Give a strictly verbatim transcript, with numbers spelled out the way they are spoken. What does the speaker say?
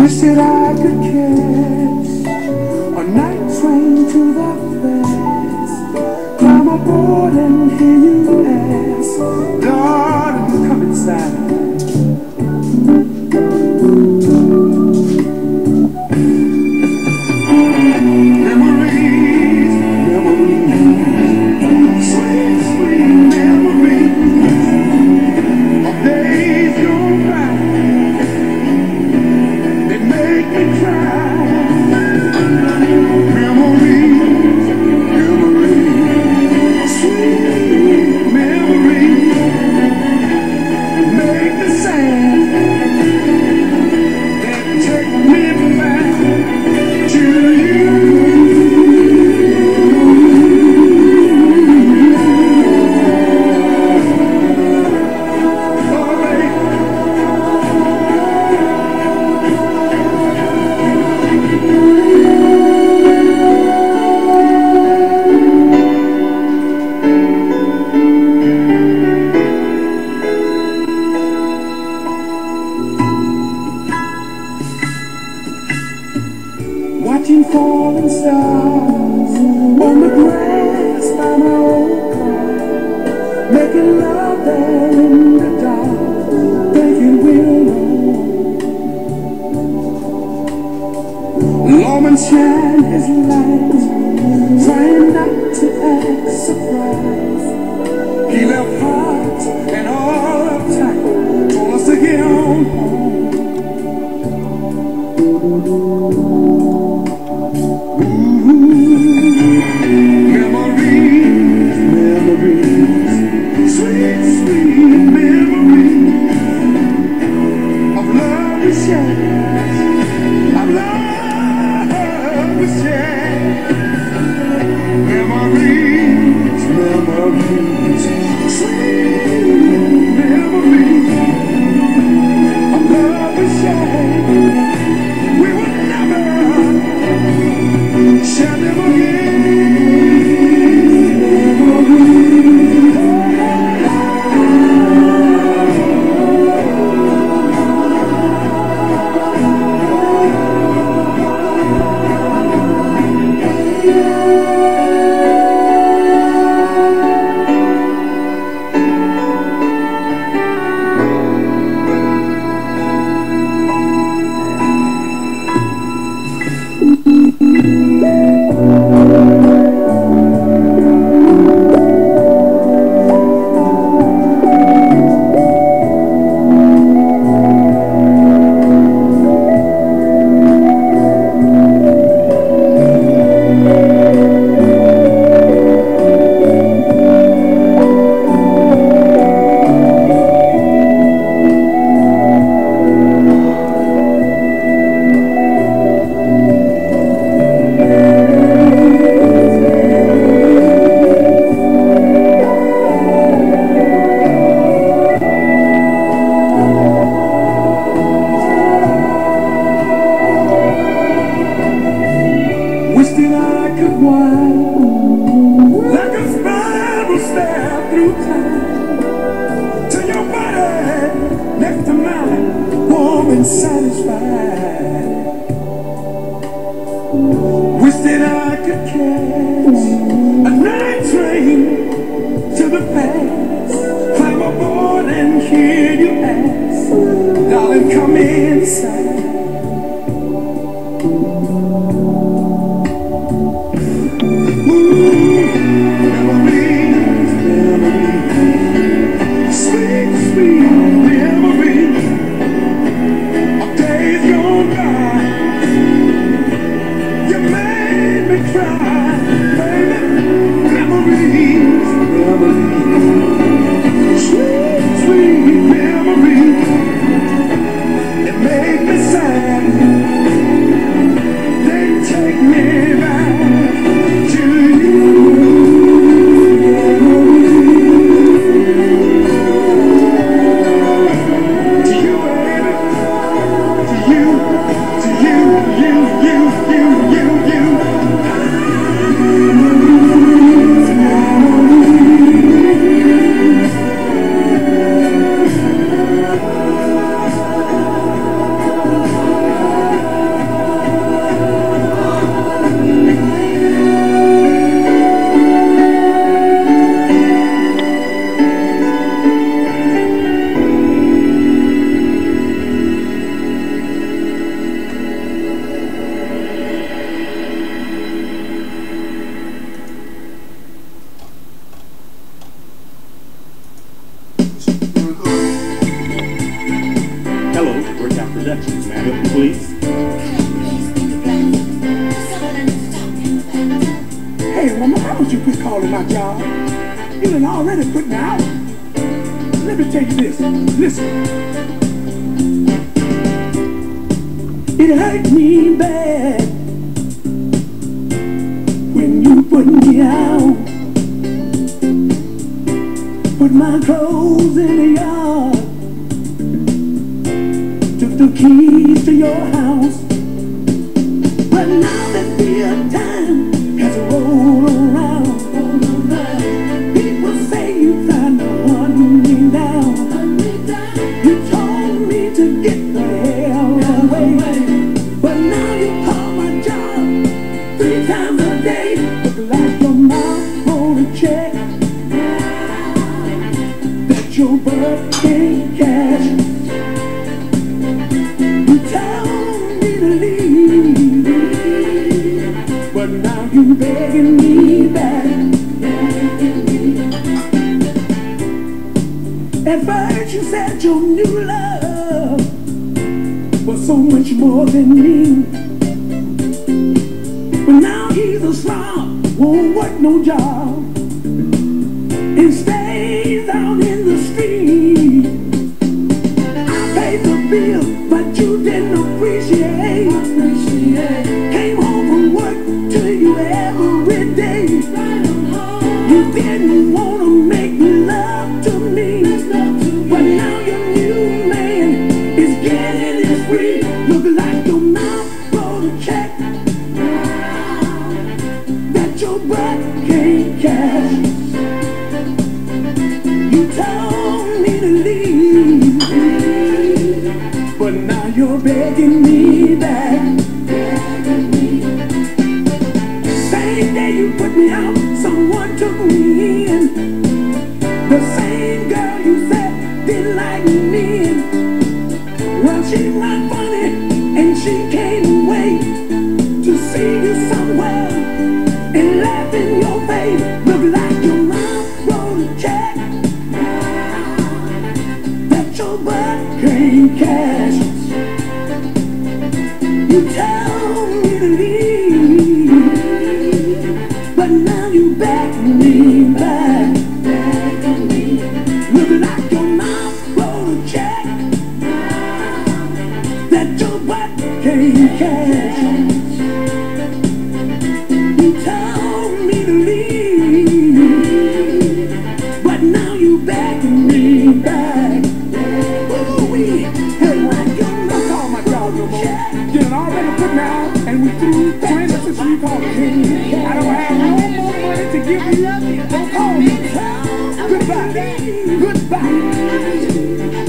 Wish that I could catch a night train to the place. Climb aboard and hear you ask, darling, come inside. Watching falling stars on the grass by my old car, making love there in the dark, thinking we'll know. Lawman shine his light, trying not to act surprised. He left heart and all uptight, told us to get on home. Satisfied. Wish that I could catch a night train to the past, climb aboard and hear you ask, darling, come inside. Ooh, memories, memories, sweet, sweet memories. Sweet, sweet memories that make me Hey, woman, why don't you quit calling my job? You done already put me out. Let me tell you this. Listen. It hurt me bad when you put me out. Put my clothes in the yard. Took the keys to your house. But now that the time has rolled around, people say you tried to hunt me down. You told me to get the hell away. But now you call my job three times a day. Look like your mouth on a check that your butt can't cash. You tell me to leave, but now you begging me back. At first you said your new love was so much more than me, but now he's a slob, won't work no job, and stays out in the street. I paid the bill, but you didn't appreciate. Came home from work to you every day. You didn't want to make love to me, but now your new man is getting it free. Look like your mouth wrote a check that your butt can't cash. You told me to leave, but now you're begging me back. Same day you put me out, someone took me in. The same girl you said didn't like me. Well, she's not funny, and she can't wait to see you somewhere and laugh in your face. Look like your mom wrote a check that your butt can't cash. You tell me to leave, but now you back me back. Look like your mom wrote a check that your butt can't cash. You told me to leave, but now you back me back. Ooh-wee, hey, like your mom call my dog no more. You done already put me out, and we threw twenty since we called me. I don't have no more money to give you. Don't call me. Goodbye. Goodbye.